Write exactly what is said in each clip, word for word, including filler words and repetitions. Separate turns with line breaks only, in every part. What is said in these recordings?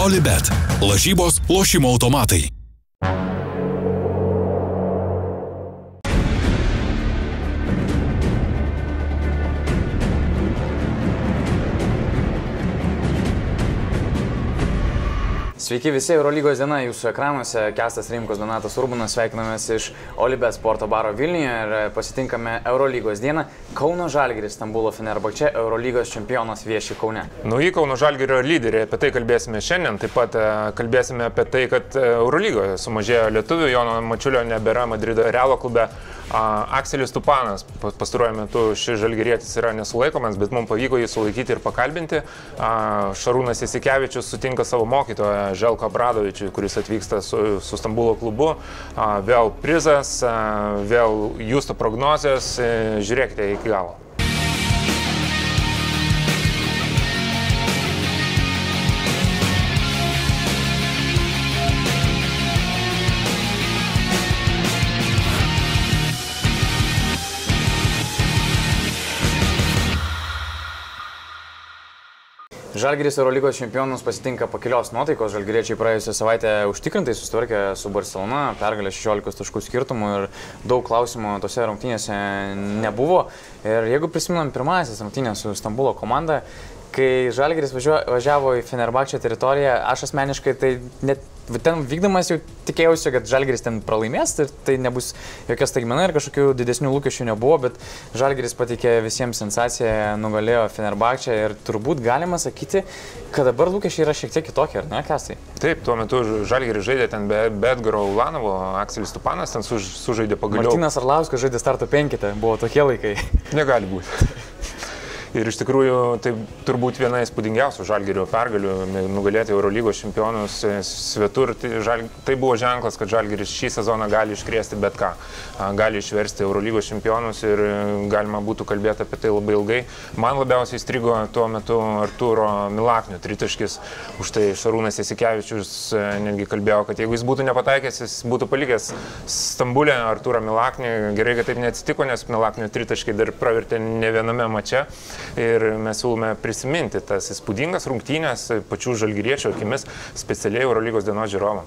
Olibet. Lažybos, lošimo automatai.
Sveiki visi, Eurolygos diena jūsų ekranuose, Kęstas Rimkus, Donatas Urbanas, sveikinamės iš Olibet sporto baro Vilniuje ir pasitinkame Eurolygos dieną. Kauno Žalgiris, Stambulo Fenerbahče, Eurolygos čempionas vieši Kaune.
Nauji Kauno Žalgirio lyderiai, apie tai kalbėsime šiandien, taip pat kalbėsime apie tai, kad Eurolygoje sumažėjo lietuvių, Jono Mačiulio nebėra Madrido Realo klube. Akselis Tupanas, pastaruoju metu šis žalgirietis yra nesulaikomas, bet mums pavyko jį sulaikyti ir pakalbinti. Šarūnas Jasikevičius sutinka savo mokytoją Želko Abradovičių, kuris atvyksta su, su Stambulo klubu. Vėl prizas, vėl jūsų prognozės, žiūrėkite iki galo.
Žalgiris Eurolygos čempionus pasitinka pakilios nuotaikos. Žalgiriečiai praėjusią savaitę užtikrintai susitvarkė su Barcelona, pergalė šešiolikos taškų skirtumų ir daug klausimų tose rungtynėse nebuvo. Ir jeigu prisimenam pirmasis rungtynės su Stambulo komanda, kai Žalgiris važiavo į Fenerbahče teritoriją, aš asmeniškai tai net ten vykdamas jau tikėjausi, kad Žalgiris ten pralaimės ir tai nebus jokia staigmena ir kažkokių didesnių lūkesčių nebuvo, bet Žalgiris pateikė visiems sensaciją, nugalėjo Fenerbahče ir turbūt galima sakyti, kad dabar lūkesčiai yra šiek tiek kitokie, ar ne, Kęstai?
Taip, tuo metu Žalgiris žaidė ten be, be Edgaro Ulanovo, Akselis Tupanas ten suž, sužaidė pagaliau.
Martynas Arlauskas žaidė starto penkite, buvo tokie laikai.
Negali būti. Ir iš tikrųjų tai turbūt viena įspūdingiausių Žalgirio pergalių, nugalėti Eurolygos čempionus svetur. Tai, žal, tai buvo ženklas, kad Žalgiris šį sezoną gali iškrėsti bet ką. Gali išversti Eurolygos čempionus ir galima būtų kalbėti apie tai labai ilgai. Man labiausiai įstrigo tuo metu Artūro Milaknio tritaškis. Už tai Šarūnas Jasikevičius netgi kalbėjo, kad jeigu jis būtų nepataikęs, jis būtų palikęs Stambulę Artūrą Milaknį. Gerai, kad taip neatsitiko, nes Milaknio tritaškai dar pravertė ne viename mače. Ir mes siūlome prisiminti tas įspūdingas rungtynės pačių žalgiriečių akimis specialiai Eurolygos dienos žiūrovam.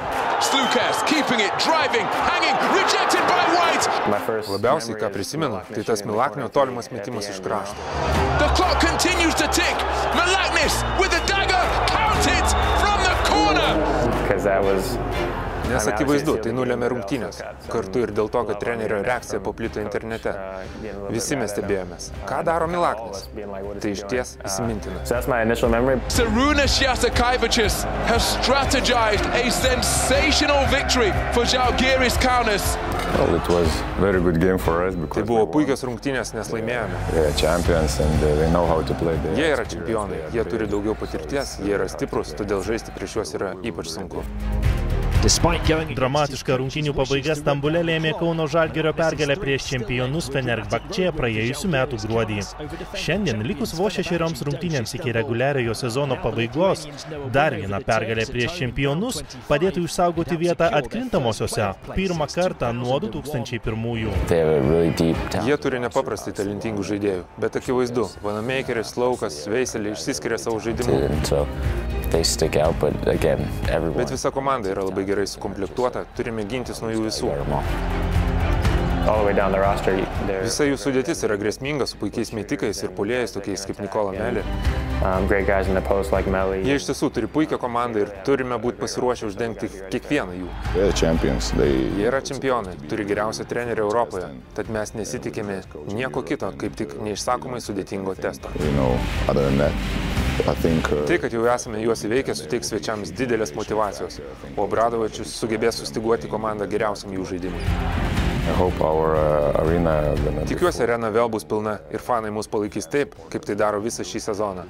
Labiausiai, ką prisimenu, tai tas Milaknio tolimas metimas iš krašto. Nes akivaizdu, tai nulėmė rungtynės. Kartu ir dėl to, kad trenerio reakcija paplito internete. Visi mes stebėjomės. Ką daro Milaknis? Tai išties įsimintina.
Šarūnas Jasikevičius has strategized a sensational victory for Žalgiris Kaunas.
Well, it was very good game for us because
tai buvo puikios rungtynės, nes laimėjome.
They are champions and they know how to play.
Jie yra čempionai, jie turi daugiau patirties, jie yra stiprus, todėl žaisti prieš juos yra ypač sunku.
Dramatiška rungtynių pabaiga Stambule lėmė Kauno Žalgirio pergalę prieš čempionus Fenerbahče praėjusių metų gruodį. Šiandien, likus vos šešerioms rungtynėms iki reguliariojo sezono pabaigos, dar viena pergalė prieš čempionus padėtų išsaugoti vietą atkrintamosiose pirmą kartą nuo du tūkstančiai pirmųjų.
Jie turi nepaprastai talentingų žaidėjų, bet akivaizdu, Vanamakeris, Laukas, Veiselė išsiskiria savo žaidimu. Bet visa komanda yra labai gerai sukomplektuota, turime gintis nuo jų visų. Visa jų sudėtis yra grėsminga su puikiais metikais ir puolėjais tokiais kaip Nikola Melli. Jie iš tiesų turi puikią komandą ir turime būti pasiruošę uždengti kiekvieną jų. Jie yra čempionai, turi geriausią trenerį Europoje, tad mes nesitikime nieko kito, kaip tik neišsakomai sudėtingo testo. Tai, kad jau esame juos įveikę, suteiks svečiams didelės motyvacijos, o Abradovičius sugebės sustiguoti komandą geriausiam jų žaidimui. Tikiuosi, arena vėl bus pilna ir fanai mus palaikys taip, kaip tai daro visą šį sezoną.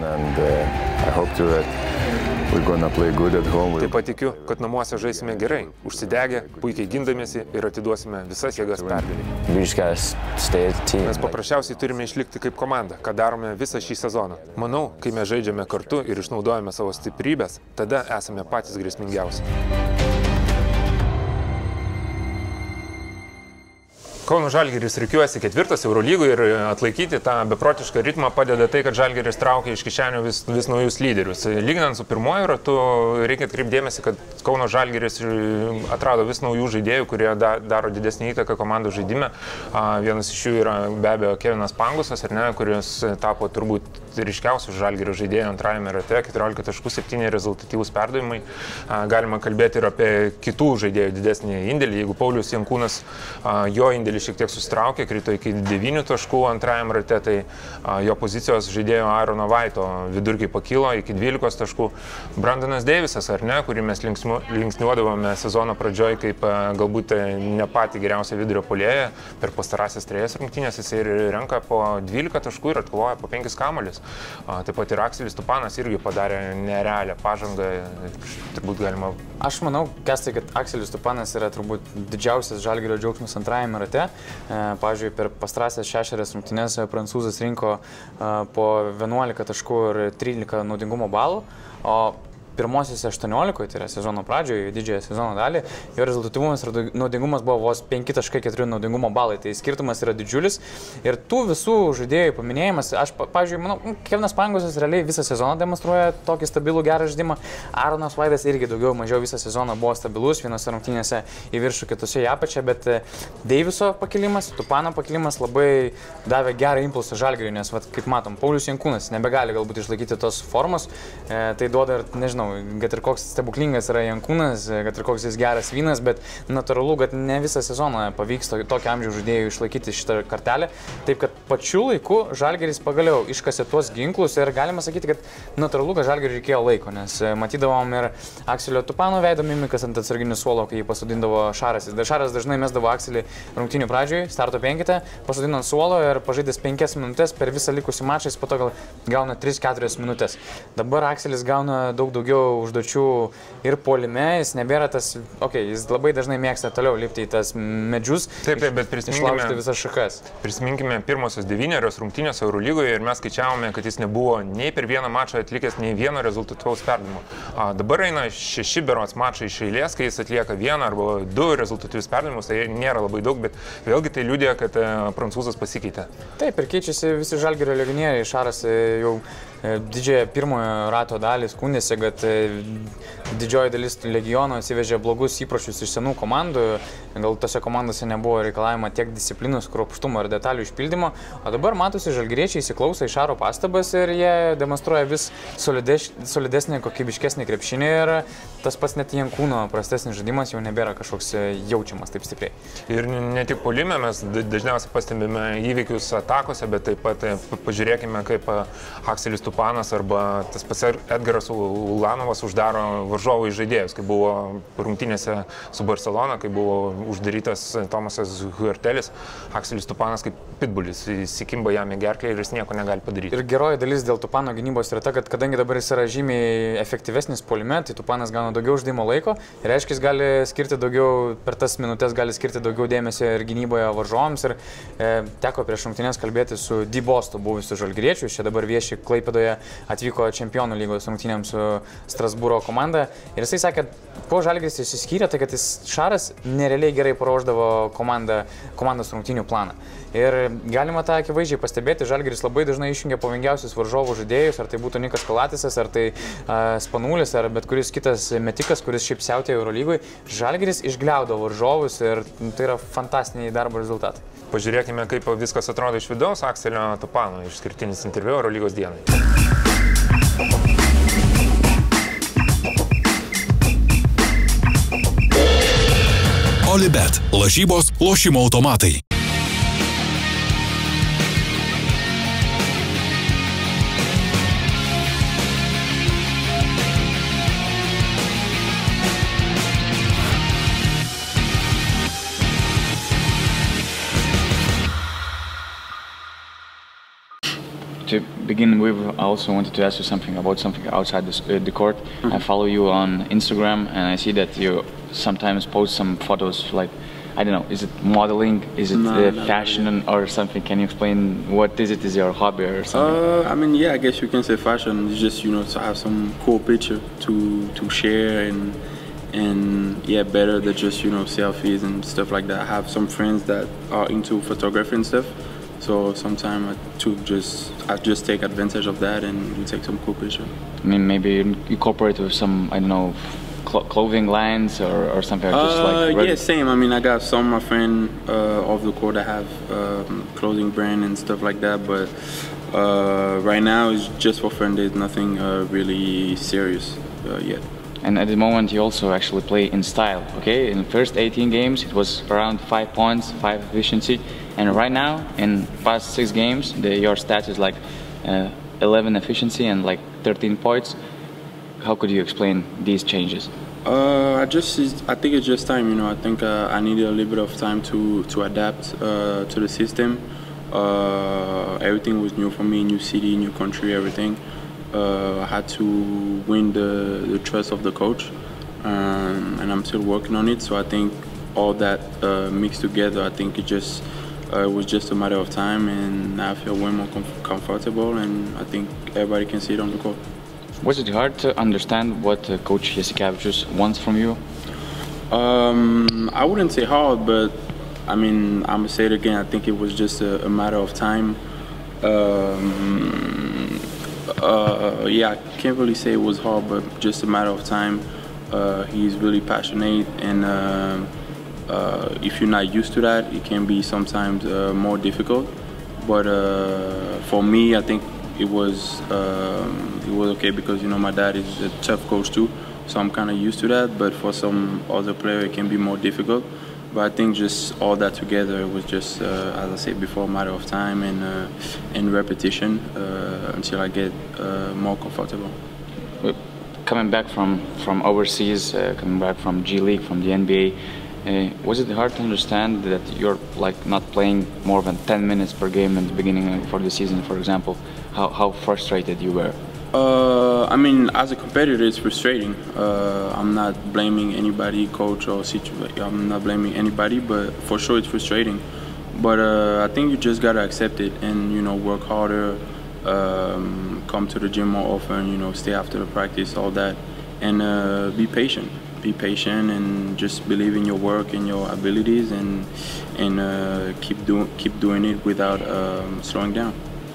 Taip pat tikiu, kad namuose žaisime gerai, užsidegę, puikiai gindamiesi ir atiduosime visas jėgas pergalei. Mes paprasčiausiai turime išlikti kaip komanda, ką darome visą šį sezoną. Manau, kai mes žaidžiame kartu ir išnaudojame savo stiprybės, tada esame patys grėsmingiausi. Kauno Žalgiris rikiuojasi ketvirtas Eurolygoje ir atlaikyti tą beprotišką ritmą padeda tai, kad Žalgiris traukia iš kišenių vis, vis naujus lyderius. Lyginant su pirmoju ratu, reikia atkreipdėmėsi, kad Kauno Žalgiris atrado vis naujų žaidėjų, kurie da, daro didesnį įtaką komandų žaidime. Vienas iš jų yra be abejo Kevinas Pangosas, ar ne, kuris tapo turbūt ryškiausių Žalgirio žaidėjų antrajame rate, keturiolika taškų, septyni rezultatyvūs perdavimai. Galima kalbėti ir apie kitų žaidėjų didesnį indėlį. Jeigu Paulius Jankūnas, jo indėlį šiek tiek susitraukė, krito iki devynių taškų antrajame rate, tai jo pozicijos žaidėjo Aarono Vaito vidurkiai pakilo iki dvylikos taškų. Brandonas Deivisas, ar ne, kurį mes linksniuodavome sezono pradžioj kaip galbūt ne patį geriausią vidurio puolėją, per pastarąsias trejas rungtynės jis ir renka po dvylika taškų ir atkovoja po penkis kamuolius. Taip pat ir Akselis Tupanas irgi padarė nerealią pažangą, turbūt galima.
Aš manau, Kestai, kad Akselis Tupanas yra turbūt didžiausias Žalgirio džiaugsmas antrajame rate. Pavyzdžiui, per pastarąsias šešerias rungtynes prancūzas rinko po vienuolika taškų ir trylika naudingumo balų, o pirmosiose aštuoniolikoje, tai yra sezono pradžioje, didžiąją sezono dalį, jo rezultatyvumas ir naudingumas buvo vos penki taškai keturi naudingumo balai, tai skirtumas yra didžiulis. Ir tų visų žaidėjų paminėjimas, aš, pavyzdžiui, manau, Kevinas Pangosas realiai visą sezoną demonstruoja tokį stabilų gerą žaidimą. Aaronas Vaitas irgi daugiau mažiau visą sezoną buvo stabilus, vienose rungtynėse į viršų, kitose į apačią, bet Deiviso pakilimas, Tupano pakilimas labai davė gerą impulsą Žalgiriui, nes, vat, kaip matom, Paulius Jankūnas nebegali galbūt išlaikyti tos formos, e, tai duoda ir, nežinau, kad ir koks stebuklingas yra Jankūnas, kad ir koks jis geras vynas, bet natūralu, kad ne visą sezoną pavyks tokio amžiaus žaidėjų išlaikyti šitą kartelę. Taip, kad pačiu laiku Žalgiris pagaliau iškasė tuos ginklus ir galima sakyti, kad natūralu, kad Žalgiriui reikėjo laiko, nes matydavom ir Akselio Tupano veido mimikas ant atsarginių suolo, kai jį pasodindavo Šaras. Šaras dažnai mesdavo Akselį rungtynių pradžioje, starto penkite, pasodino ant suolo ir pažaidęs penkias minutės per visą likusį mačą, jis po to gal gauna tris keturias minutės. Dabar Akselis gauna daug daugiau užduočių ir puolime, jis nebėra tas, okei, okay, jis labai dažnai mėgsta toliau lipti į tas medžius,
taip, taip, bet
išlaužti visas šakas.
Prisiminkime pirmosios devynerios rungtynės Eurolygoje ir mes skaičiavome, kad jis nebuvo nei per vieną mačą atlikęs nei vieno rezultatyvaus perdavimo. Dabar eina šeši berods mačai iš eilės, kai jis atlieka vieną arba du rezultatyvius perdavimus, tai nėra labai daug, bet vėlgi tai liudija, kad prancūzas pasikeitė.
Taip, ir keičiasi visi Žalgirio legionieriai. Šaras jau didžiąją pirmojo rato dalį skundėsi, kad didžioji dalis legiono atsivežė blogus įpročius iš senų komandų, gal tose komandose nebuvo reikalavimo tiek disciplinos, kruopštumo ir detalių išpildymo, o dabar matosi, žalgiriečiai įsiklauso į Šaro pastabas ir jie demonstruoja vis solides, solidesnį, kokybiškesnį krepšinį ir tas pats net Jankūno prastesnis žaidimas jau nebėra kažkoks jaučiamas taip stipriai. Ir
ne tik puolime, mes dažniausiai pastebime įvykius atakose, bet taip pat pažiūrėkime, kaip Akselis Tupanas arba tas pats Edgaras Ulanovas uždaro varžovų žaidėjus, kai buvo rungtynėse su Barcelona, kai buvo uždarytas Tomasas Huertelis, Akselis Tupanas kaip pitbulis, įsikimba jam į gerklę ir jis nieko negali padaryti.
Ir geroji dalis dėl Tupano gynybos yra ta, kad kadangi dabar jis yra žymiai efektyvesnis puolime, tai Tupanas gauna daugiau žaidimo laiko ir reiškia, jis gali skirti daugiau, per tas minutės gali skirti daugiau dėmesio ir gynyboje varžovams. Ir e, teko prieš rungtynes kalbėti su Di Bostu, buvusiu žalgiriečiu, čia dabar vieši Klaipėdoje, atvyko Čempionų lygos rungtynėms su Strasbūro komanda ir jisai sakė, kuo Žalgiris išsiskyrė, tai kad jis Šaras nerealiai gerai paruošdavo komandą, komandos rungtynių planą. Ir galima tą akivaizdžiai pastebėti, Žalgiris labai dažnai išjungia pavojingiausius varžovų žaidėjus, ar tai būtų Nikas Kalatisas, ar tai uh, Spanulis, ar bet kuris kitas metikas, kuris šiaip siautėjo Eurolygoj. Žalgiris išgliaudo varžovus ir tai yra fantastiniai darbo rezultatai.
Pažiūrėkime, kaip viskas atrodo iš vidaus. Akselio Tupano išskirtinis interviu Eurolygos dienai.
Olibet. Lažybos, lošimo automatai.
To begin with, I also wanted to ask you something about something outside this, uh, the court. Mm-hmm. I follow you on Instagram and I see that you sometimes post some photos like, I don't know, is it modeling, is it no, uh, fashion really. Or something? Can you explain what is it? Is your hobby or something?
Uh, I mean, yeah, I guess you can say fashion. It's just, you know, to have some cool picture to, to share and and yeah, better than just, you know, selfies and stuff like that. I have some friends that are into photography and stuff, so sometimes I took just I just take advantage of that and we take some cool pictures.
I mean, maybe you cooperate with some, I don't know, cl clothing lines or, or something, or just
uh,
like
yeah, same. I mean, I got some of my friends uh, off the court that have um, clothing brand and stuff like that, but uh, right now it's just for fun. There's nothing uh, really serious uh, yet.
And at the moment you also actually play in style, okay? In the first eighteen games it was around five points, five efficiency, and right now in past six games the, your stats is like uh, eleven efficiency and like thirteen points. How could you explain these changes?
Uh, I just, I think it's just time, you know. I think uh, I needed a little bit of time to to adapt uh, to the system. Uh, everything was new for me, new city, new country, everything. Uh, I had to win the, the trust of the coach, um, and I'm still working on it. So I think all that uh, mixed together, I think it just uh, it was just a matter of time, and I feel way more com comfortable, and I think everybody can see it on the court.
Was it hard to understand what uh, Coach Jasikevičius wants from you?
Um, I wouldn't say hard, but I mean, I'm gonna say it again. I think it was just a, a matter of time. Um, uh, yeah, I can't really say it was hard, but just a matter of time. Uh, he's really passionate, and uh, uh, if you're not used to that, it can be sometimes uh, more difficult. But uh, for me, I think it was um, it was okay because, you know, my dad is a tough coach too, so I'm kind of used to that. But for some other player, it can be more difficult. But I think just all that together, it was just, uh, as I said before, a matter of time and uh, and repetition uh, until I get uh, more comfortable.
Coming back from from overseas, uh, coming back from G League, from the N B A, uh, was it hard to understand that you're like not playing more than ten minutes per game in the beginning for the season, for example? How how frustrated you were?
Uh, I mean, as a competitor, it's frustrating. Uh, I'm not blaming anybody, coach or situation. I'm not blaming anybody, but for sure it's frustrating. But uh, I think you just gotta accept it and, you know, work harder, um, come to the gym more often, you know, stay after the practice, all that, and uh, be patient. Be patient and just believe in your work and your abilities, and and uh, keep doing keep doing it without um, slowing down.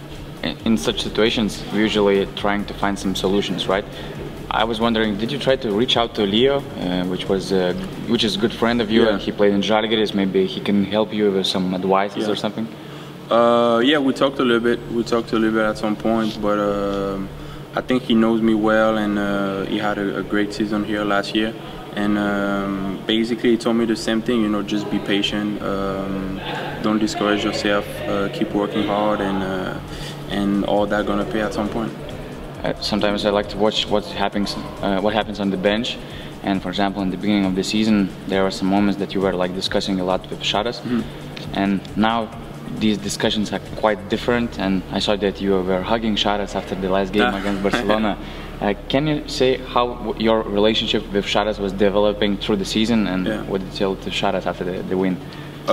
In such situations, we're usually trying to find some solutions, right? I was wondering, did you try to reach out to Leo, uh, which was uh, which is a good friend of you, yeah, and he played in Žalgiris? Maybe he can help you with some advices, yeah, or something?
Uh, yeah, we talked a little bit. We talked a little bit at some point, but uh, I think he knows me well, and uh, he had a, a great season here last year. And um, basically, he told me the same thing. You know, just be patient, um, don't discourage yourself, uh, keep working hard, and uh, and all that gonna pay at some point.
Uh, sometimes I like to watch what happens, uh, what happens on the bench. And for example, in the beginning of the season, there were some moments that you were like discussing a lot with Šaras, mm-hmm, and now these discussions are quite different. And I saw that you were hugging Šaras after the last game against Barcelona. Uh, can you say how your relationship with Šaras was developing through the season, and yeah, what did you tell to Šaras after the, the win?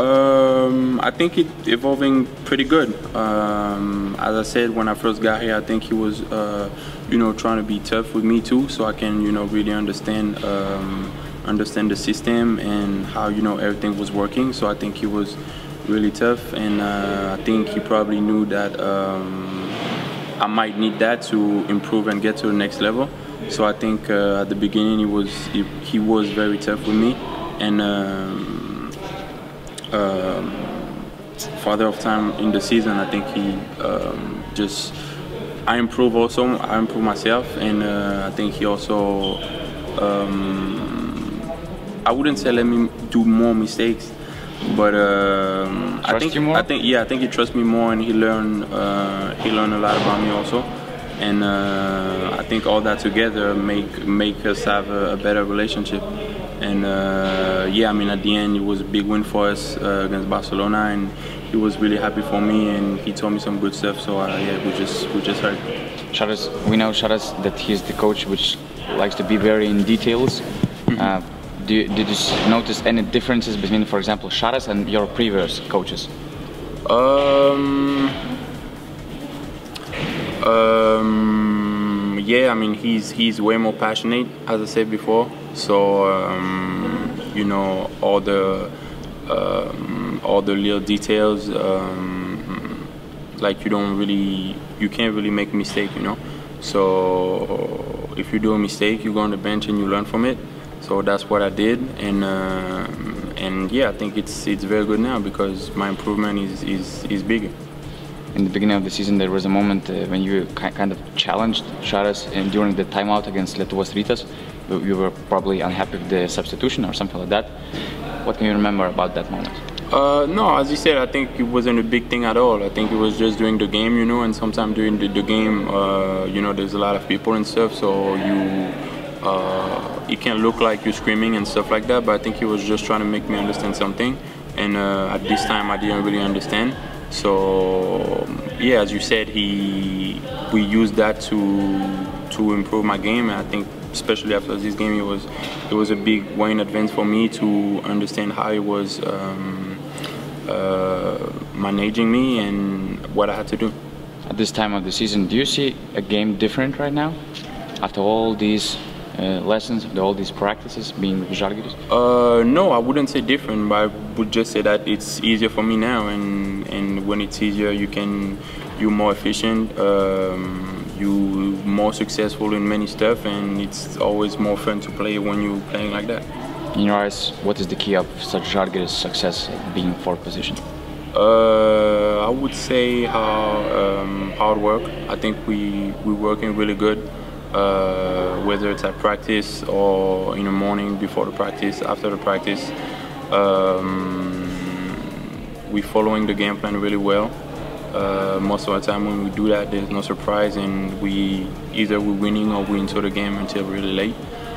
Um, I think it evolving pretty good. Um, as I said, when I first got here, I think he was, uh, you know, trying to be tough with me too, so I can, you know, really understand, um, understand the system and how, you know, everything was working. So I think he was really tough, and uh, I think he probably knew that um, I might need that to improve and get to the next level. So I think uh, at the beginning he was he, he was very tough with me, and. Um, Um, farther of time in the season, I think he um, just I improve also. I improve myself, and uh, I think he also. Um, I wouldn't say let me do more mistakes, but um, I think
you more?
I think yeah, I think he trusts me more, and he learned uh, he learned a lot about me also, and uh, I think all that together make make us have a, a better relationship. And uh, yeah, I mean, at the end, it was a big win for us uh, against Barcelona, and he was really happy for me, and he told me some good stuff. So uh, yeah, we just we just heard.
Šaras, we know Šaras that he's the coach which likes to be very in details. Mm-hmm. uh, do you, did you notice any differences between, for example, Šaras and your previous coaches?
Um. Um. Yeah, I mean, he's he's way more passionate, as I said before. So um, you know, all the um, all the little details, um, like you don't really, you can't really make a mistake, you know. So if you do a mistake, you go on the bench and you learn from it. So that's what I did, and uh, and yeah, I think it's it's very good now because my improvement is is, is bigger.
In the beginning of the season, there was a moment uh, when you kind of challenged Šaras, and during the timeout against Lietuvos Rytas, you were probably unhappy with the substitution or something like that. What can you remember about that moment?
Uh, no, as you said, I think it wasn't a big thing at all. I think it was just during the game, you know, and sometimes during the, the game, uh, you know, there's a lot of people and stuff, so you uh, it can look like you're screaming and stuff like that, but I think he was just trying to make me understand something, and uh, at this time I didn't really understand. So yeah, as you said, he we used that to to improve my game, and I think especially after this game, it was it was a big way in advance for me to understand how he was um, uh, managing me and what I had to do.
At this time of the season, do you see a game different right now after all these uh, lessons, after all these practices being with Žalgiris?
Uh, no, I wouldn't say different, but I would just say that it's easier for me now, and and when it's easier, you can you're more efficient. Um, You're more successful in many stuff, and it's always more fun to play when you're playing like that.
In your eyes, what is the key of such Žalgiris success being fourth position?
Uh, I would say how, um, hard work. I think we we're working really good, uh, whether it's at practice or in the morning before the practice, after the practice. Um, we're following the game plan really well. Uh, most of the time when we do that, there's no surprise, and we either we're winning or we're into the game until really late.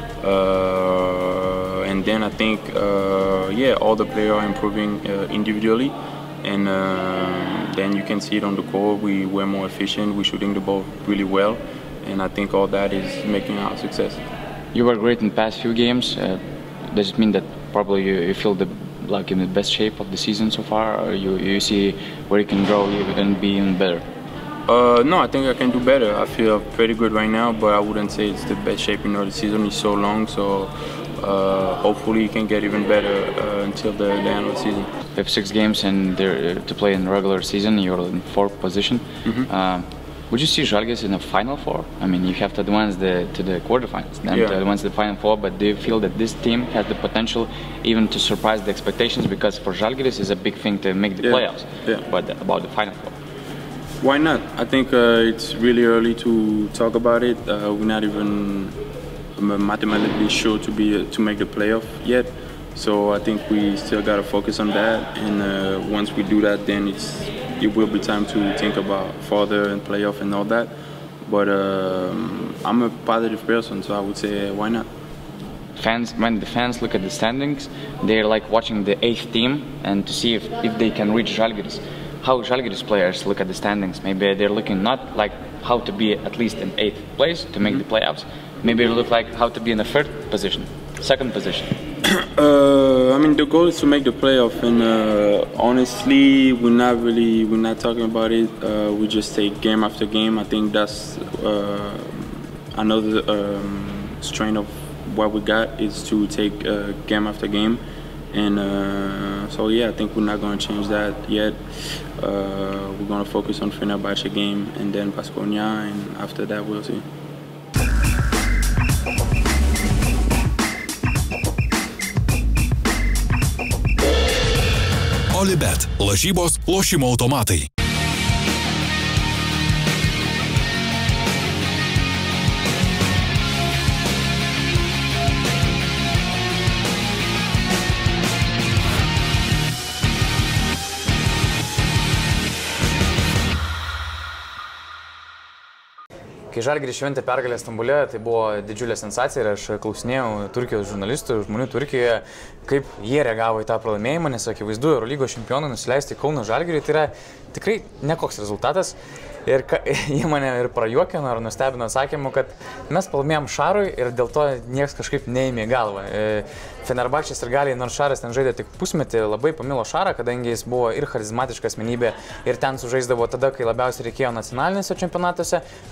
Uh, and then I think, uh, yeah, all the players are improving uh, individually, and uh, then you can see it on the court. We were more efficient. We're shooting the ball really well, and I think all that is making our success.
You were great in the past few games. Uh, does it mean that probably you, you feel the like in the best shape of the season so far, or you, you see where you can grow and be even better?
Uh, no, I think I can do better. I feel pretty good right now, but I wouldn't say it's the best shape. You know, the season is so long, so uh, hopefully you can get even better uh, until the, the end of the season.
You have six games and uh, to play in the regular season. You're in fourth position.
Mm-hmm.
uh, Would you see Žalgiris in a Final Four? I mean, you have to advance the, to the quarterfinals, then
yeah.
to advance to the Final Four, but do you feel that this team has the potential even to surprise the expectations? Because for Žalgiris it's a big thing to make the
yeah.
playoffs,
yeah.
but about the Final Four.
Why not? I think uh, it's really early to talk about it. Uh, we're not even mathematically sure to be uh, to make the playoff yet. So I think we still got to focus on that, and uh, once we do that, then it's it will be time to think about further and playoff and all that. But um, I'm a positive person, so I would say why not?
Fans, when the fans look at the standings, they're like watching the eighth team and to see if, if they can reach Žalgiris. How Žalgiris players look at the standings? Maybe they're looking not like how to be at least in eighth place to make mm-hmm. the playoffs. Maybe they look like how to be in the third position, second position.
Uh, I mean, the goal is to make the playoff, and uh, honestly, we're not really we're not talking about it. Uh, we just take game after game. I think that's uh, another um, strain of what we got is to take uh, game after game, and uh, so yeah, I think we're not going to change that yet. Uh, we're going to focus on Fenerbahce game and then Baskonia, and after that, we'll see.
Olibet. Lažybos, lošimo automatai.
Kai Žalgiris šventė pergalę Stambule, tai buvo didžiulė sensacija ir aš klausinėjau Turkijos žurnalistų, žmonių Turkijoje, kaip jie reagavo į tą pralaimėjimą, nes akivaizdu, Eurolygos čempionai nusileisti Kauno Žalgiriui, tai yra tikrai nekoks rezultatas. Ir ka, jie mane ir prajuokino ar nustebino atsakymu, kad mes pralaimėjom Šarui ir dėl to niekas kažkaip neėmė galvą. Fenerbahčės ir Galiai, nors Šaras ten žaidė tik pusmetį, labai pamilo Šarą, kadangi jis buvo ir charizmatiška asmenybė ir ten sužaisdavo tada, kai labiausiai reikėjo nacionalinėse čempionatuose, taurių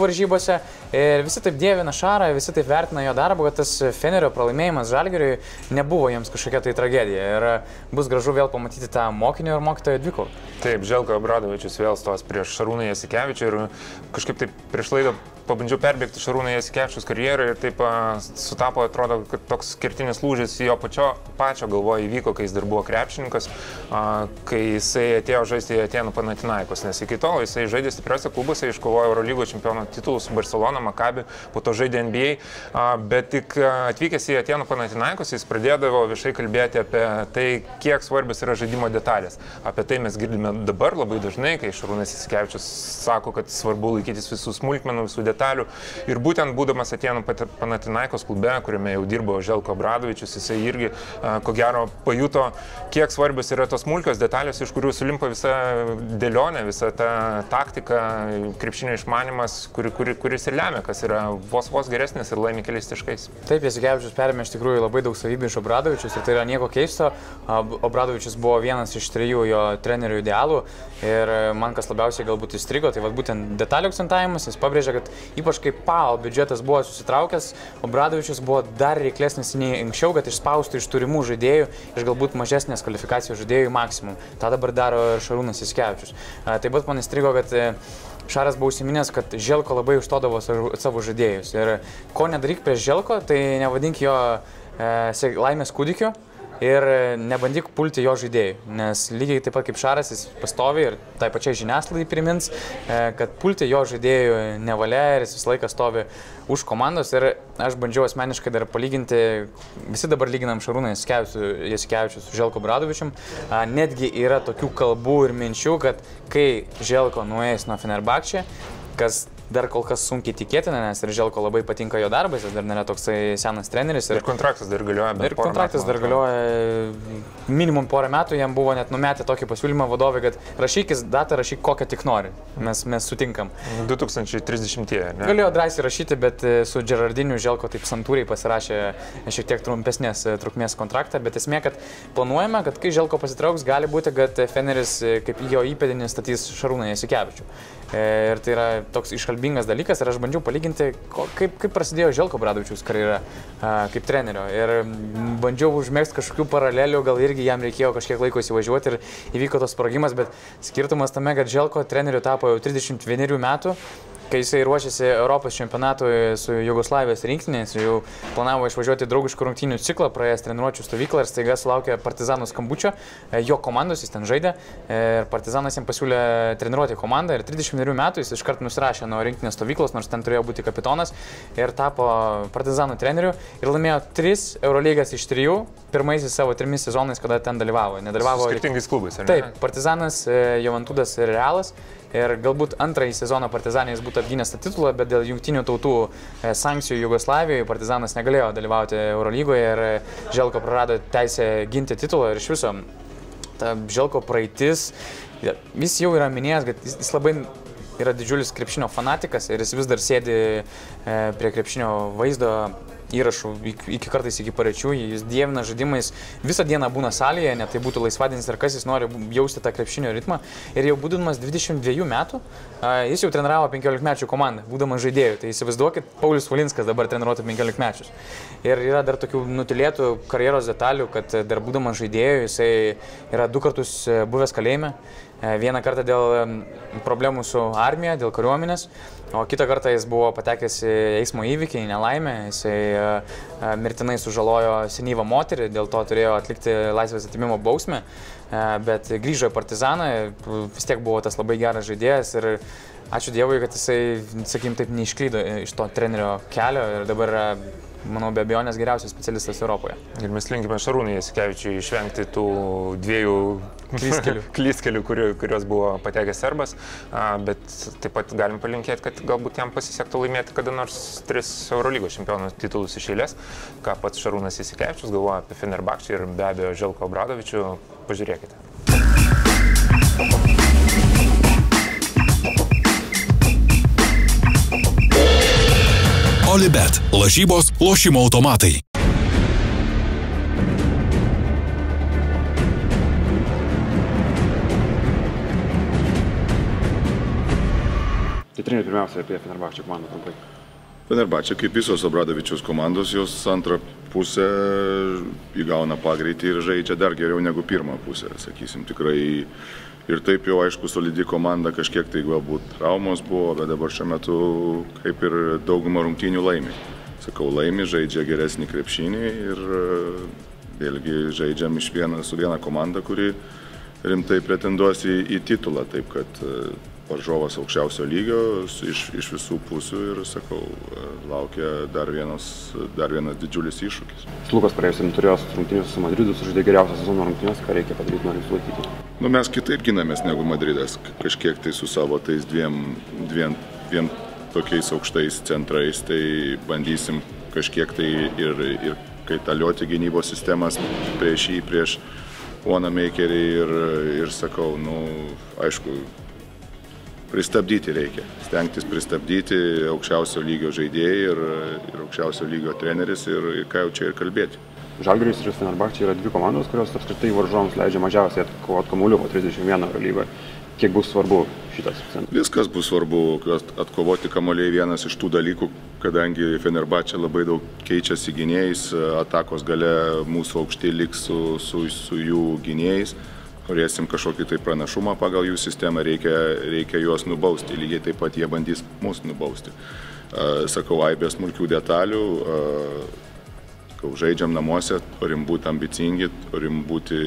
varžybose ir visi taip dievina Šarą, visi taip vertina jo darbą, kad tas Fenerio pralaimėjimas Žalgiriui nebuvo jiems kažkokia tai tragedija ir bus gražu vėl pamatyti tą mokinio ir mokytojo dvikovą.
Taip, Želko Obradovičius vėl stos prieš Šarūną Jasikevičių ir kažkaip taip prieš laidą pabandžiau perbėgti Šarūną Jasikevičiaus karjerą ir taip a, sutapo, atrodo, kad toks kertinis lūžis jo pačio, pačio galvoje įvyko, kai jis dar buvo krepšininkas, a, kai jisai atėjo žaisti Atėnų Panathinaikos, nes iki tol jisai žaidė stipriuose klubuose, iškovojo Eurolygos čempiono titulus su Barcelona, Maccabi, po to žaidė N B A, a, bet tik atvykęs į Atėnų Panathinaikos jis pradėdavo viešai kalbėti apie tai, kiek svarbios yra žaidimo detalės. Apie tai mes girdime dabar labai dažnai, kai Šarūnas Jasikevičius sako, kad svarbu laikytis visų smulkmenų, visų detalių. Ir būtent būdamas Atėnų Panathinaikos klube, kuriame jau dirbo Želko Obradovičius, jisai irgi, ko gero, pajuto, kiek svarbios yra tos smulkios detalės, iš kurių sulimpa visa dėlionė, visa ta taktika, krepšinio išmanimas, kuri, kuri, kuris ir lemia, kas yra vos vos geresnis ir laimi keliais taškais.
Taip, Jasikevičius perėmė iš tikrųjų labai daug savybių iš Obradovičius ir tai yra nieko keisto. Obradovičius buvo vienas iš trijų jo trenerių idealų ir man kas labiausiai galbūt įstrigo, tai vat būtent detalių akcentavimas, jis pabrėžia, kad ypač kai P A L biudžetas buvo susitraukęs, Obradovičius buvo dar reiklesnis nei anksčiau, kad išspaustų iš turimų žaidėjų, iš galbūt mažesnės kvalifikacijos žaidėjų maksimum. Ta dabar daro Šarūnas Jasikevičius. Taip pat man įstrigo, kad Šaras buvo užsiminęs, kad Želko labai užtodavo savo žaidėjus. Ir ko nedaryk prieš Želko, tai nevadink jo e, laimės kūdikiu. Ir nebandyk pulti jo žaidėjų, nes lygiai taip pat kaip Šaras jis pastovi ir tai pačiai žiniasklaidai primins, kad pulti jo žaidėjų nevalia ir jis visą laiką stovi už komandos ir aš bandžiau asmeniškai dar palyginti, visi dabar lyginam Šarūną Jasikevičių su Želko Obradovičium, netgi yra tokių kalbų ir minčių, kad kai Želko nuėjęs nuo Fenerbahče, kas dar kol kas sunkiai tikėtina, nes ir Želko labai patinka jo darbas, jis dar nėra toksai senas treneris.
Ir, ir kontraktas dar galioja.
Ir kontraktas metų, dar galioja minimum porą metų, jam buvo net numetę tokį pasiūlymą vadovai, kad rašykis datą, rašyk kokią tik nori, mes, mes sutinkam.
du tūkstančiai trisdešimtieji, ne?
Galėjo drąsiai rašyti, bet su Gerardiniu Želko taip santūriai pasirašė šiek tiek trumpesnės trukmės kontraktą, bet esmė, kad planuojame, kad kai Želko pasitrauks, gali būti, kad Feneris kaip jo įpėdinį statys Šarūną Jasikevičių. Ir tai yra toks iškalbingas dalykas ir aš bandžiau palyginti, kaip, kaip prasidėjo Želko Obradovičiaus karjera kaip trenerio. Ir bandžiau užmėgsti kažkokių paralelių, gal irgi jam reikėjo kažkiek laiko įsivažiuoti ir įvyko tos sprogimas, bet skirtumas tame, kad Želko treneriu tapo jau trisdešimt vienerių metų. Kai jisai ruošėsi Europos čempionatui su Jugoslavijos rinktinės, jau planavo išvažiuoti draugiškų rungtynių ciklą, praėjęs treniruočių stovyklą ir staiga sulaukė Partizano skambučio, jo komandos jis ten žaidė ir Partizanas jam pasiūlė treniruoti komandą ir trisdešimt vienerių metų jis iškart nusirašė nuo rinktinės stovyklos, nors ten turėjo būti kapitonas ir tapo Partizano treneriu ir laimėjo tris Eurolygas iš trijų, pirmaisiais savo trimis sezonais, kada ten dalyvavo.
Nedalyvavo skirtingais klubais, ar ne?
Taip, Partizanas, Juventudas ir Realas. Ir galbūt antrąjį sezoną Partizanės būtų apgynęs tą titulą, bet dėl jungtinių tautų sankcijų Jugoslavijoje Partizanas negalėjo dalyvauti Eurolygoje ir Želko prarado teisę ginti titulą ir iš viso ta Želko praeitis, jis jau yra minėjęs, kad jis labai yra didžiulis krepšinio fanatikas ir jis vis dar sėdi prie krepšinio vaizdo įrašų iki kartais iki parečių, jis dievina žaidimais, visą dieną būna salėje, net tai būtų laisvadienis ar kas, jis nori jausti tą krepšinio ritmą ir jau būdamas dvidešimt dviejų metų, jis jau treniravo penkiolikmečių komandą, būdamas žaidėjų, tai įsivaizduokit, Paulius Valinskas dabar treniruotų penkiolikmečius. Ir yra dar tokių nutilėtų karjeros detalių, kad dar būdamas žaidėjų, jisai yra du kartus buvęs kalėjime. Vieną kartą dėl problemų su armija, dėl kariuomenės, o kitą kartą jis buvo patekęs į eismo įvykį, į nelaimę, jisai mirtinai sužalojo senyvą moterį, dėl to turėjo atlikti laisvės atėmimo bausmę, bet grįžo į Partizaną, vis tiek buvo tas labai geras žaidėjas ir ačiū Dievui, kad jisai, sakykim, taip neišklydo iš to trenerio kelio ir dabar yra, manau, be abejonės geriausias specialistas Europoje.
Ir mes linkime Šarūnui Jasikevičiui išvengti tų dviejų
klystkelių,
klystkelių kurios buvo patekęs serbas, bet taip pat galim palinkėti, kad galbūt jam pasisektų laimėti kada nors tris Eurolygos čempionų titulus iš eilės, ką pats Šarūnas Jasikevičius galvoja apie Fenerbahčę ir be abejo Želko Obradovičių. Pažiūrėkite.
Olibet. Lažybos, lošimo automatai.
The
treneri pirmiausia apie Fenerbahčio komandą trumpai.
Fenerbahčio, kaip visos Obradovičiaus komandos, jos antrą pusę įgauna pagreitį ir žaidžia dar geriau negu pirmą pusę, sakysim, tikrai. Ir taip jau, aišku, solidi komanda, kažkiek tai galbūt traumos buvo, bet dabar šiuo metu kaip ir daugumą rungtynių laimi. Sakau, laimi, žaidžia geresnį krepšinį ir vėlgi žaidžiam iš viena, su viena komanda, kuri rimtai pretenduos į, į titulą, taip kad varžovas aukščiausio lygio iš, iš visų pusių ir, sakau, laukia dar vienas, dar vienas didžiulis iššūkis.
Lukas praėjusiam turėjo rungtynės su Madridu, sužaidė geriausią sezono rungtynės, ką reikia padaryti, norint sulaikyti.
Nu, mes kitaip ginamės negu Madridas, kažkiek tai su savo tais dviem, dviem, dviem tokiais aukštais centrais, tai bandysim kažkiek tai ir, ir kaitalioti gynybos sistemas prieš jį, prieš Wanamakerį ir, ir sakau, nu, aišku, pristabdyti reikia, stengtis pristabdyti aukščiausio lygio žaidėjai ir, ir aukščiausio lygio treneris ir, ir ką jau čia ir kalbėti.
Žalgiris ir Fenerbahčia yra dvi komandos, kurios apskritai varžovams leidžia mažiausiai atkovoti kamuolių po trisdešimt vieną Eurolygoje. Kiek bus svarbu šitas centras?
Viskas bus svarbu, atkovoti kamuoliai vienas iš tų dalykų, kadangi Fenerbahčia labai daug keičiasi gynėjais, atakos gale mūsų aukšti liks su, su, su jų gynėjais. Turėsim kažkokį tai pranašumą pagal jų sistemą, reikia, reikia juos nubausti, lygiai taip pat jie bandys mus nubausti. Sakau, aibės smulkių detalių, kau žaidžiam namuose, turim būti ambicingi, turim būti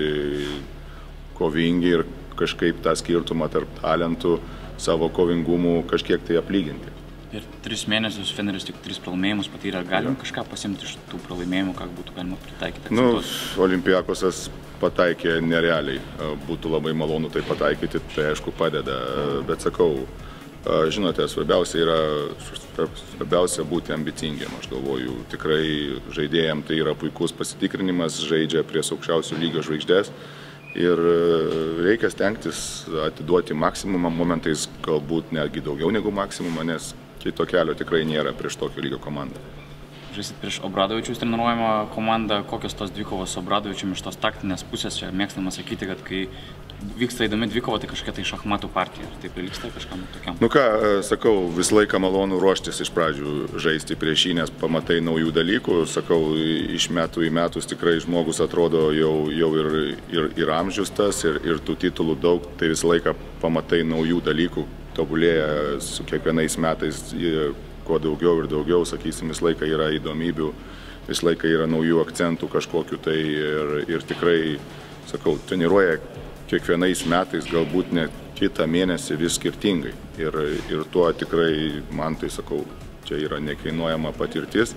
kovingi ir kažkaip tą skirtumą tarp talentų savo kovingumų kažkiek tai aplyginti.
Ir tris mėnesius Feneris tik tris pralaimėjimus patyrė, galim kažką pasimti iš tų pralaimėjimų, ką būtų galima pritaikyti?
Nu, Olympiakosas pataikė nerealiai, būtų labai malonu tai pataikyti, tai aišku padeda, bet sakau, žinote, svarbiausia yra, svarbiausia būti ambicingiam, aš galvoju, tikrai žaidėjam tai yra puikus pasitikrinimas, žaidžia prie aukščiausio lygio žvaigždės ir reikia stengtis atiduoti maksimumą, momentais galbūt netgi daugiau negu maksimumą, nes kito kelio tikrai nėra prieš tokio lygio komandą.
Žaisit prieš Obradovičiaus treniruojamą komandą, kokios tos dvikovos su Obradovičiumi iš tos taktinės pusės, čia mėgstama sakyti, kad kai vyksta įdomi dvikova, tai kažkokia tai šachmatų partija, ar taip vyksta kažkam tokiam?
Nu ką, sakau, visą laiką malonu ruoštis iš pradžių žaisti prieš jį, nes pamatai naujų dalykų, sakau, iš metų į metus tikrai žmogus atrodo jau, jau ir, ir, ir amžius tas, ir, ir tų titulų daug, tai visą laiką pamatai naujų dalykų, tobulėja su kiekvienais metais kuo daugiau ir daugiau, sakysim, visą laiką yra įdomybių, visą laiką yra naujų akcentų kažkokiu tai ir, ir tikrai, sakau, treniruoja kiekvienais metais, galbūt net kitą mėnesį vis skirtingai. Ir, ir tuo tikrai, man tai sakau, čia yra nekainuojama patirtis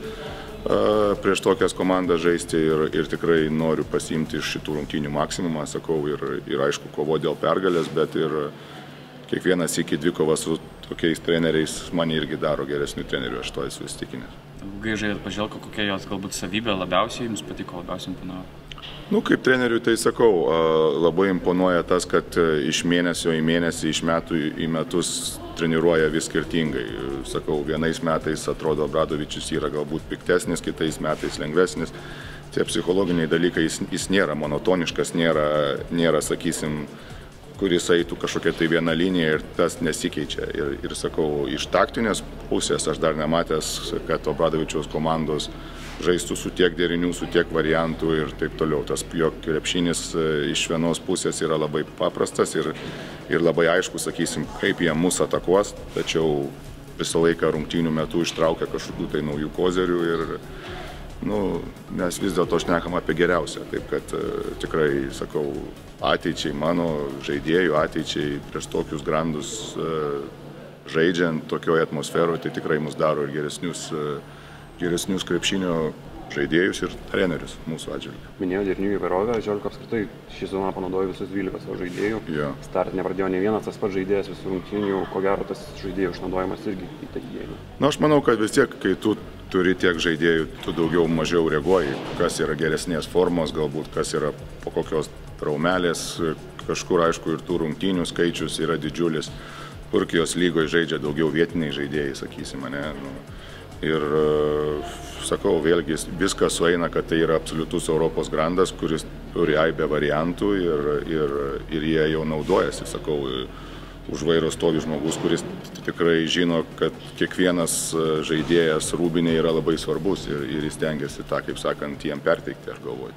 a, prieš tokias komandas žaisti ir, ir tikrai noriu pasiimti iš šitų rungtynių maksimumą, sakau, ir, ir aišku, kovo dėl pergalės, bet ir kiekvienas iki dvikovas su tokiais treneriais mane irgi daro geresnių trenerių, aš to esu įstikinęs.
Ilgai žaidėt, pažvelko, kokia jos galbūt savybė labiausiai jums patiko, labiausiai imponavo?
Nu, kaip treneriui tai sakau, labai imponuoja tas, kad iš mėnesio į mėnesį, iš metų į metus treniruoja vis skirtingai. Sakau, vienais metais atrodo Obradovičius yra galbūt piktesnis, kitais metais lengvesnis. Tie psichologiniai dalykai, jis, jis nėra monotoniškas, nėra, nėra, sakysim, kuris eitų kažkokia tai viena linija ir tas nesikeičia. Ir, ir sakau, iš taktinės pusės aš dar nematęs, kad Obradovičiaus komandos žaistų su tiek derinių, su tiek variantų ir taip toliau. Tas jo krepšinis iš vienos pusės yra labai paprastas ir, ir labai aišku, sakysim, kaip jie mus atakuos, tačiau visą laiką rungtynių metu ištraukia kažkokių tai naujų kozerių ir nu, mes vis dėlto šnekam apie geriausią. Taip kad tikrai, sakau, ateičiai mano žaidėjų, ateičiai prieš tokius grandus žaidžiant tokioje atmosferoje, tai tikrai mus daro ir geresnius geresnius krepšinio žaidėjus ir trenerius mūsų atžvilgiu.
Minėjo derinių įvairovę, Žiolko apskritai šį sezoną panaudojo visus dvylika savo žaidėjų.
Yeah.
Start nepradėjo ne vienas tas pats žaidėjas visų rungtynių, ko gero tas žaidėjų išnaudojimas irgi į tai įeina.
Na, aš manau, kad vis tiek, kai tu turi tiek žaidėjų, tu daugiau mažiau reaguoji, kas yra geresnės formos, galbūt kas yra po kokios traumelės, kažkur aišku ir tų rungtynių skaičius yra didžiulis. Turkijos lygoje žaidžia daugiau vietiniai žaidėjai, sakysime, ne? Nu, ir sakau, vėlgi viskas sueina, kad tai yra absoliutus Europos grandas, kuris turi aibę variantų ir, ir, ir jie jau naudojasi, sakau, už vairo stovi žmogus, kuris tikrai žino, kad kiekvienas žaidėjas rūbinė yra labai svarbus ir, ir jis tengiasi tą, kaip sakant, jiem perteikti, aš galvoju.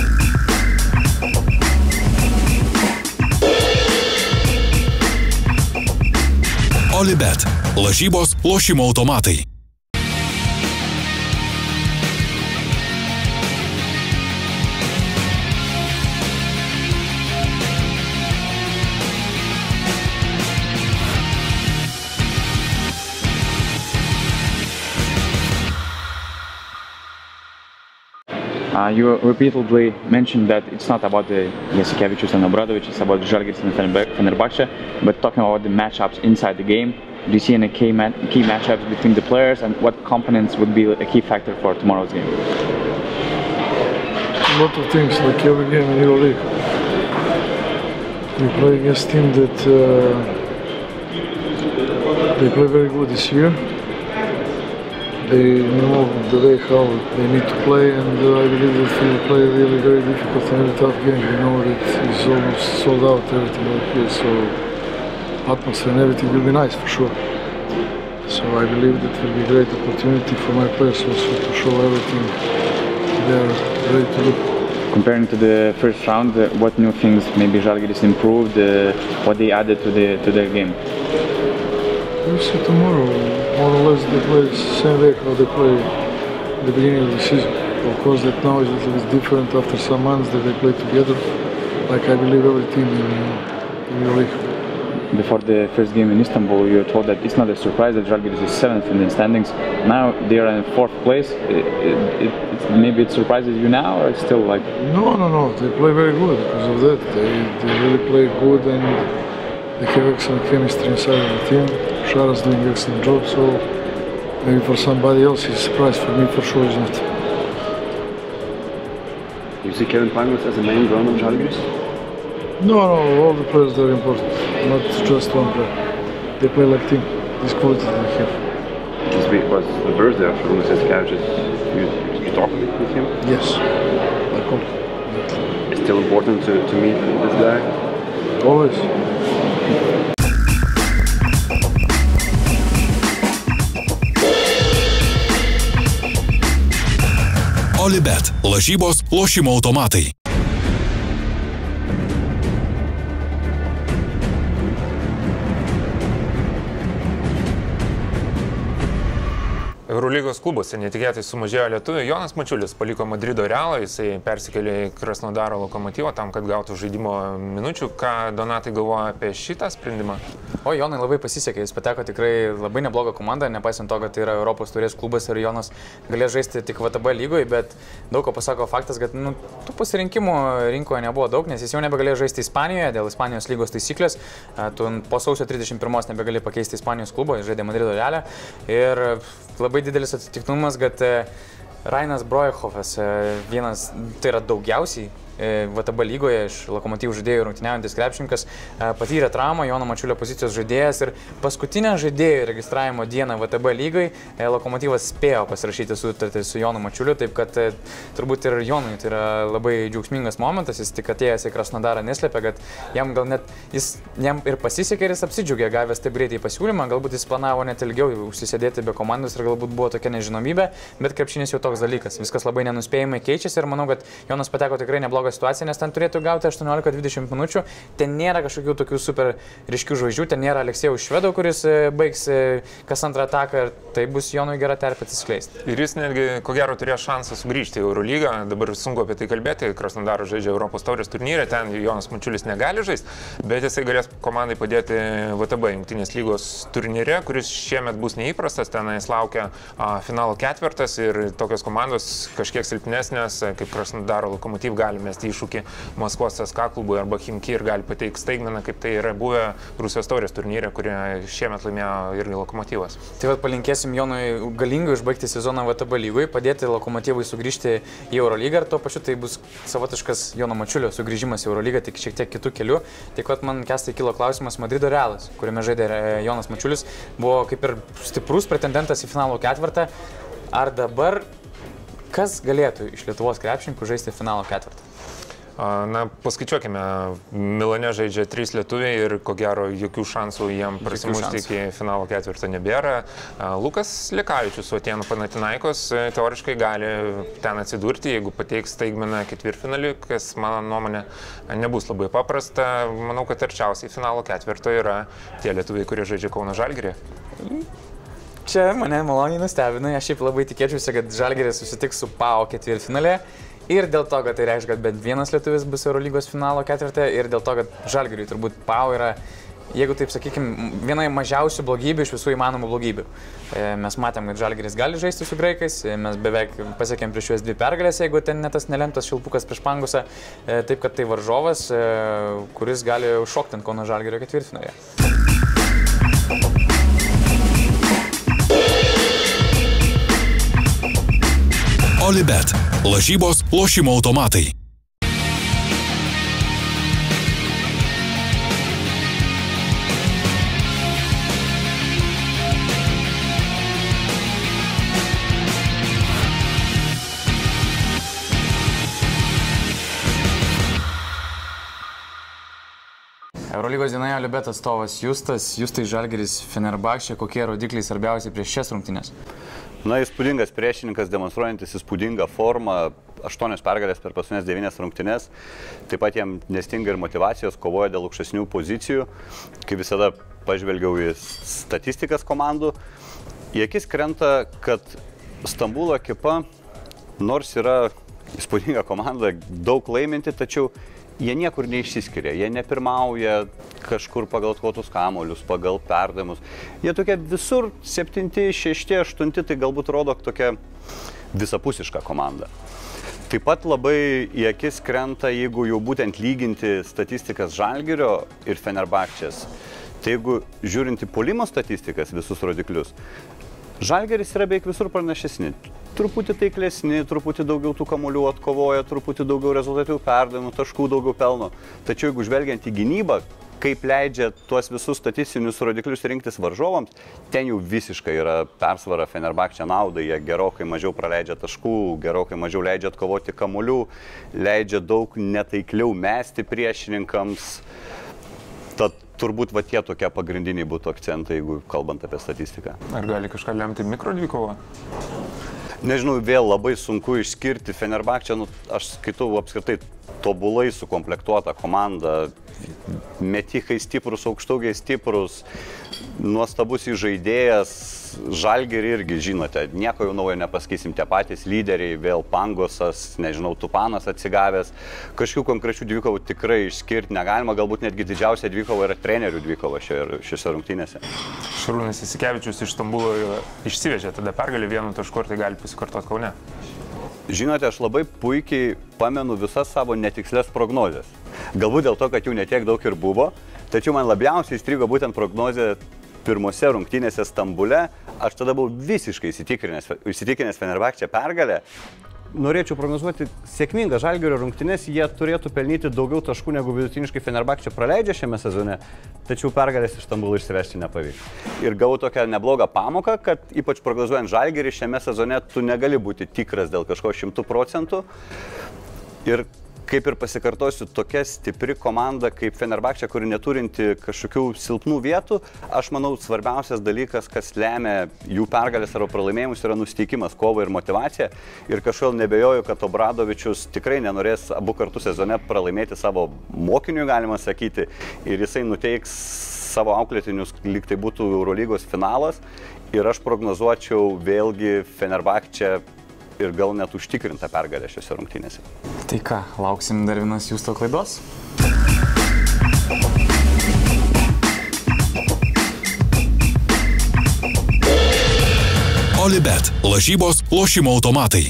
Olibet. Lažybos, lošimo automatai.
Uh, you repeatedly mentioned that it's not about the Jasikevičius and Obradovič, it's about Žalgiris and Fenerbahce, but talking about the matchups inside the game, do you see any key, mat key matchups between the players, and what components would be a key factor for tomorrow's game?
A lot of things, like every game in EuroLeague. We play against a team that uh, they play very good this year. They know the way how they need to play, and uh, I believe that we will play really very difficult and very tough game. We know that it's almost sold out, everything over here, so atmosphere and everything will be nice for sure. So I believe that will be a great opportunity for my players also to show everything they are ready to do.
Comparing to the first round, uh, what new things maybe Žalgiris improved, uh, what they added to the to their game?
We'll see tomorrow. More or less they play the same way how they play at the beginning of the season. Of course that now is a little bit different after some months that they play together, like I believe every team in, uh, in your league.
Before the first game in Istanbul, you were told that it's not a surprise that Žalgiris is seventh in the standings. Now they are in fourth place. It, it, it, maybe it surprises you now, or it's still like...
No, no, no. They play very good because of that. They, they really play good and they have excellent chemistry inside of the team. Šaras doing an excellent job, so maybe for somebody else it's a surprise. For me, for sure, it's not.
You see Kevin Pangos as a main gun of Žalgiris?
No, no, all the players are important, not just one player. They play like team. This quality they have.
This week was the birthday of Šarūnas Jasikevičius. You, you talked with him?
Yes, I called.
It's still important to, to meet this guy?
Always.
Olibet. Lažybos, lošimo automatai.
Eurolygos klubuose netikėtai sumažėjo lietuvių. Jonas Mačiulis paliko Madrido Realą, jisai persikėlė į Krasnodaro Lokomotyvą tam, kad gautų žaidimo minučių. Ką Donatai galvoja apie šitą sprendimą?
O Jonai labai pasisekė, jis pateko tikrai labai neblogą komandą, nepaisant to, kad tai yra Europos taurės klubas ir Jonas galėjo žaisti tik V T B lygoje, bet daug ko pasako faktas, kad nu, tų pasirinkimų rinkoje nebuvo daug, nes jis jau nebegalėjo žaisti Ispanijoje dėl Ispanijos lygos taisyklės. Tu po sausio trisdešimt pirmos nebegali pakeisti Ispanijos klubo, jis žaidė Madrido Realą. Ir labai didelis atsitiktinumas, kad Rainas Brojchovas, vienas, tai yra daugiausiai V T B lygoje iš Lokomotyvų žaidėjų rungtyniaujantis krepšininkas, patyrė traumą, Jono Mačiulio pozicijos žaidėjas, ir paskutinę žaidėjų registravimo dieną V T B lygai Lokomotyvas spėjo pasirašyti sutartį su Jonu Mačiuliu, taip kad turbūt ir Jonui tai yra labai džiaugsmingas momentas, jis tik atėjęs į Krasnodarą neslėpė, kad jam gal net jis jam ir pasisekė ir jis apsidžiaugė gavęs taip greitai pasiūlymą, galbūt jis planavo net ilgiau užsisėdėti be komandos ir galbūt buvo tokia nežinomybė, bet krepšinis jau toks dalykas, viskas labai nenuspėjamai keičiasi ir manau, kad Jonas pateko tikrai neblogą situaciją, nes ten turėtų gauti aštuoniolika dvidešimt minučių. Ten nėra kažkokių tokių super ryškių žvaigždžių, ten nėra Aleksėjaus Švedo, kuris baigs kas antrą ataką, ir tai bus Jonui gera terpė atsiskleisti.
Ir jis netgi, ko gero, turėjo šansą sugrįžti į Eurolygą. Dabar sunku apie tai kalbėti. Krasnodaro žaidžia Europos taurės turnyre, ten Jonas Mačiulis negali žaisti, bet jisai galės komandai padėti V T B jungtinės lygos turnyre, kuris šiemet bus neįprastas. Tenais laukia a, finalo ketvirtas ir tokios komandos kažkiek silpnesnės, kaip Krasnodaro Lokomotyv, gali mesti iššūkį Maskvos C S K A klubui arba Chimki ir gali pateikti staigmeną, kaip tai yra buvę Rusijos taurės turnyre, kurie šiemet laimėjo irgi Lokomotyvas.
Tai vat palinkėsim Jonui galingai užbaigti sezoną V T B lygoje, padėti Lokomotyvui sugrįžti į Eurolygą, ir tuo pačiu tai bus savotiškas Jono Mačiulio sugrįžimas į Eurolygą, tik šiek tiek kitų kelių. Tik vat man Kestai kilo klausimas, Madrido Realas, kuriame žaidė Jonas Mačiulis, buvo kaip ir stiprus pretendentas į finalo ketvirtą. Ar dabar kas galėtų iš Lietuvos krepšininkų žaisti finalo ketvirtą?
Na, paskaičiuokime, Milane žaidžia trys lietuviai ir ko gero jokių šansų jiem prasimušti iki finalo ketvirto nebėra. Lukas Lekavičius su Atėnų Panathinaikos teoriškai gali ten atsidurti, jeigu pateiks staigmeną ketvirtfinalį, kas mano nuomonė nebus labai paprasta. Manau, kad arčiausiai finalo ketvirto yra tie lietuviai, kurie žaidžia Kauno Žalgirį.
Čia mane maloniai nustebino, aš šiaip labai tikėčiausi, kad Žalgiris susitiks su PAO ketvirtfinalė. Ir dėl to, kad tai reiškia, kad bent vienas lietuvis bus Eurolygos finalo ketvirtė, ir dėl to, kad Žalgiriui turbūt PAO yra, jeigu taip sakykime, viena mažiausių blogybių iš visų įmanomų blogybių. Mes matėm, kad Žalgiris gali žaisti su graikais, mes beveik pasiekėm prieš juos dvi pergalės, jeigu ten net tas nelemtas šilpukas prieš Pangusą, taip kad tai varžovas, kuris gali užšokti ant Kauno Žalgirio ketvirtfinalėje.
Olibet. Lažybos, lošimo automatai.
Eurolygos dienoje Olibet atstovas Justas. Justai, Žalgiris, Fenerbahčė, kokie rodikliai svarbiausiai prieš šias rungtynes?
Na, įspūdingas priešininkas, demonstruojantis įspūdingą formą, aštuonios pergalės per paskutinės devynias rungtynes. Taip pat jam nestinga ir motyvacijos, kovoja dėl aukštesnių pozicijų. Kaip visada pažvelgiau į statistikas komandų. Į akis krenta, kad Stambulo ekipa, nors yra įspūdinga komanda, daug laiminti, tačiau jie niekur neišsiskiria, jie nepirmauja kažkur pagal atkovotus kamuolius, pagal perdavimus. Jie tokie visur septinti, šešti, aštunti, tai galbūt rodo tokia visapusiška komanda. Taip pat labai į akis krenta, jeigu jau būtent lyginti statistikas Žalgirio ir Fenerbahčės, tai jeigu žiūrint į puolimo statistikas, visus rodiklius, Žalgiris yra beveik visur pranašesni. Truputį taiklesni, truputį daugiau tų kamuolių atkovoja, truputį daugiau rezultatyvių perdavimų, taškų daugiau pelno. Tačiau jeigu žvelgiant į gynybą, kaip leidžia tuos visus statistinius rodiklius rinktis varžovams, ten jau visiškai yra persvara Fenerbahčė naudai, jie gerokai mažiau praleidžia taškų, gerokai mažiau leidžia atkovoti kamuolių, leidžia daug netaikliau mesti priešininkams. Tad turbūt va tie tokie pagrindiniai būtų akcentai, jeigu kalbant apie statistiką.
Ar gali kažką lemti mikrodvikovą?
Nežinau, vėl labai sunku išskirti Fenerbahčę, nu, aš skaitau apskritai tobulai sukomplektuotą komandą, metikai stiprus, aukštaugiai stiprus, nuostabus įžaidėjas, Žalgirį irgi, žinote, nieko jau naujo nepasakysim, tie patys lyderiai, vėl Pangosas, nežinau, Tupanas atsigavęs, kažkokių konkrečių dvikovų tikrai išskirti negalima, galbūt netgi didžiausia dvikova yra trenerių dvikova šiose rungtynėse.
Šarūnas Jasikevičius iš Stambulo išsivežė tada pergalį vienu tašku, ar tai gali pasikartoti Kaune?
Žinote, aš labai puikiai pamenu visas savo netikslės prognozes. Galbūt dėl to, kad jų netiek daug ir buvo, tačiau man labiausiai įstrigo būtent prognozė pirmose rungtynėse Stambule. Aš tada buvau visiškai įsitikinęs, įsitikinęs Fenerbahčė pergalę. Norėčiau prognozuoti sėkmingą Žalgirio rungtynės, jie turėtų pelnyti daugiau taškų, negu vidutiniškai Fenerbahčė praleidžia šiame sezone, tačiau pergalės iš Stambulo išsivežti nepavyks. Ir gavau tokią neblogą pamoką, kad ypač prognozuojant Žalgirį šiame sezone tu negali būti tikras dėl kažko šimtų procentų. Ir kaip ir pasikartosiu, tokia stipri komanda kaip Fenerbahčė, kuri neturinti kažkokių silpnų vietų, aš manau, svarbiausias dalykas, kas lemia jų pergalės ar pralaimėjimus, yra nusiteikimas, kova ir motyvacija. Ir kažkodėl nebejoju, kad Obradovičius tikrai nenorės abu kartus sezone pralaimėti savo mokiniui, galima sakyti, ir jisai nuteiks savo auklėtinius, lyg tai būtų Eurolygos finalas. Ir aš prognozuočiau vėlgi Fenerbahčę ir gal net užtikrintą pergalę šiose rungtynėse.
Tai ką, lauksim dar vienas Justo klaidos?
Olibet. Lažybos, lošimo automatai.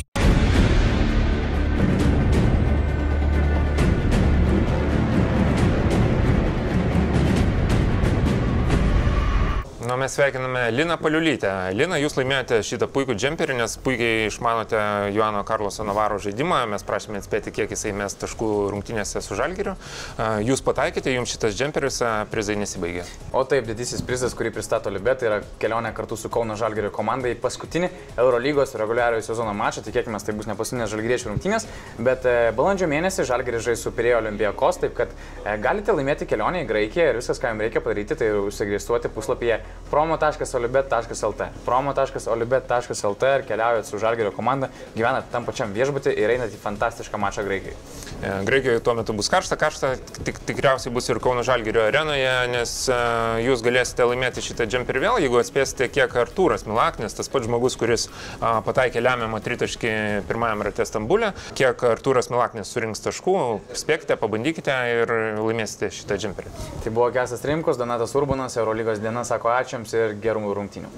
Na, mes sveikiname Liną Paliulytę. Lina, jūs laimėjote šitą puikų džemperį, nes puikiai išmanote Joano Karloso Navaro žaidimą. Mes prašėme atspėti, kiek jisai mes taškų rungtynėse su Žalgiriu. Jūs pataikėte, jums šitas džemperis, prizai nesibaigė.
O taip, didysis prizas, kurį pristato Libet, tai yra kelionė kartu su Kauno Žalgirio komandai į paskutinį Eurolygos reguliariojo sezono mačą. Tikėkime, tai bus ne paskutinės žalgiriečių rungtynės, bet balandžio mėnesį Žalgiris žais su Pirėjo Olympiakos, taip kad galite laimėti kelionę į Graikiją ir viskas, ką jums reikia padaryti, tai užsiregistruoti puslapyje promo taškas olibet taškas lt. promo taškas olibet taškas lt ir keliaujat su Žalgirio komanda, gyvenat tam pačiam viešbutį ir einat į fantastišką mačą Graikijoje.
Graikijoje tuo metu bus karšta, karšta tik, tikriausiai bus ir Kauno Žalgirio arenoje, nes uh, jūs galėsite laimėti šitą džemperį vėl, jeigu atspėsite, kiek Artūras Milaknis, tas pats žmogus, kuris uh, pataikė lemiamą tritaškį pirmajam rate Stambule, kiek Artūras Milaknis surinks taškų, spėkite, pabandykite ir laimėsite šitą džemperį.
Tai buvo Kęstas Rimkus, Donatas Urbonas, Eurolygos diena, sako ačiū jums ir gerų rungtynių.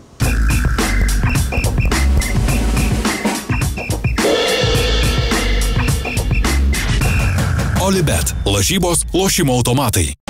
Olibet. Lažybos, lošimo automatai.